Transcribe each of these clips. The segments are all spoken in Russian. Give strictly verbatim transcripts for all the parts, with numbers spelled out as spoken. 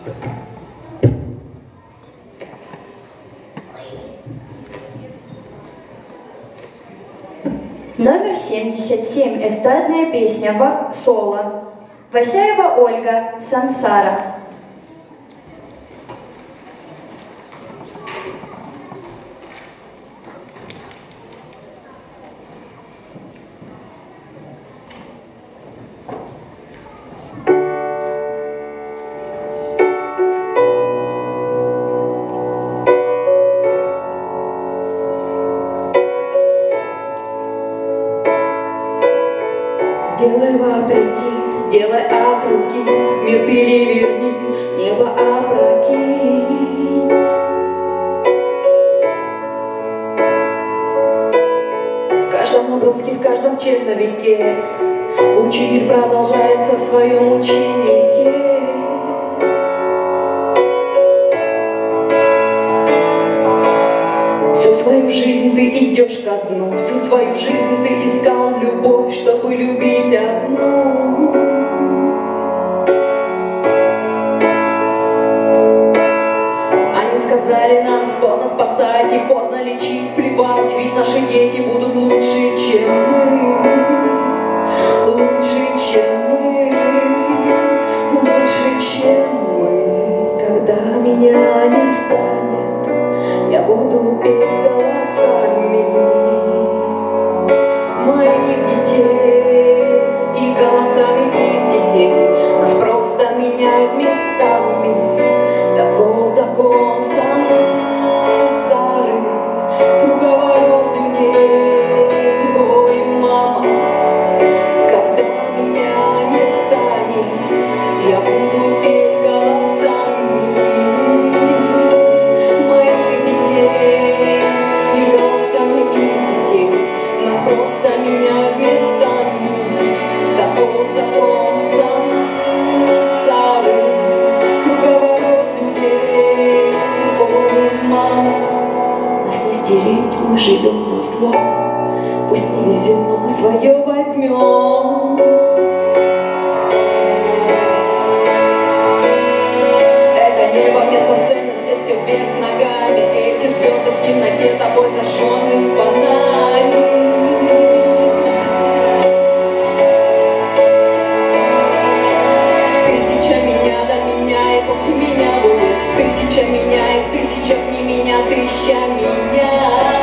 Номер семьдесят семь. Эстрадная песня в соло. Васяева Ольга, «Сансара». Делай вопреки, делай от руки, мир переверни, небо опрокинь. В каждом наброске, в каждом черновике учитель продолжается в своем ученике. Всю свою жизнь ты идешь ко дну, всю свою жизнь ты искал любовь, чтобы любить одну. Они сказали нас поздно спасать и поздно лечить, плевать, ведь наши дети будут лучше, чем мы, лучше, чем мы, лучше, чем мы. Когда меня не станет, я буду петь голосами моих детей и голосами их детей. Нас просто меняют местами, таков закон сансары, круговорот людей. Ой, мама, когда меня не станет, я буду петь голосами моих детей и голосами их детей. Нас просто меняют местами, таков закон сансары, круговорот людей. Ой, мама, нас не стереть, мы живем на зло, пусть не везет, но мы свое возьмем. Это небо вместо сцены, здесь все вверх ногами, эти звезды в темноте тобой зажженный фонарь. Тысяча меня до меня, и после меня будет тысяча меня, и в тысячах не меня, тысяча меня.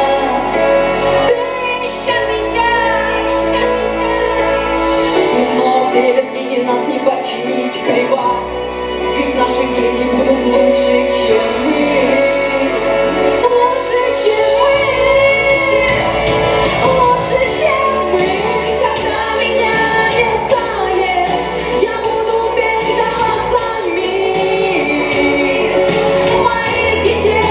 Тысяча меня, тысяча меня. Мы снова дребезги, и нас не починить, плевать, ведь наши дети будут лучше, чем мы. Лучше, чем мы. Лучше, чем мы. Когда меня не станет, я буду петь голосами моих детей.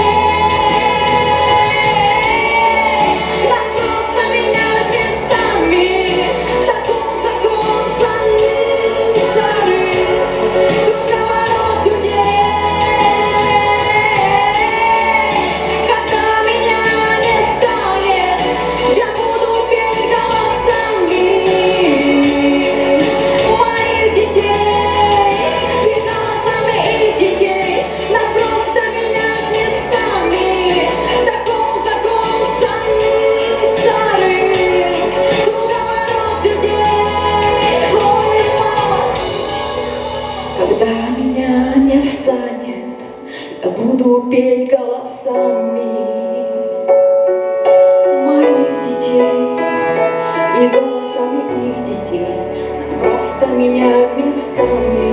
Нас просто меняют местами, закон, закон сансары, круговорот людей. Когда меня не станет, я буду петь голосами моих детей и голосами их детей. Нас просто меняют местами, таков закон сансары, круговорот людей. Ой, мама, когда меня не станет, я буду петь голосами моих детей и голосами их детей. Нас просто меняют местами.